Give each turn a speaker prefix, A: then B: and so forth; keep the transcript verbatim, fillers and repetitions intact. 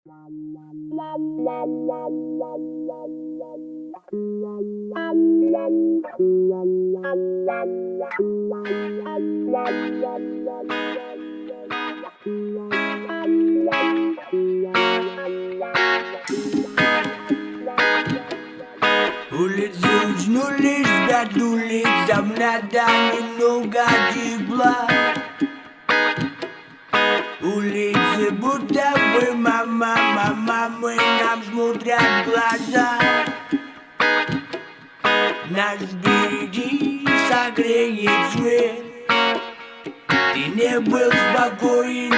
A: Улицы уснули, спят улицам, надо немного тепла. Улицы будто бы мама, мама, мы нам смотрят в глаза. Нас впереди согреет свет. Ты не был спокоен,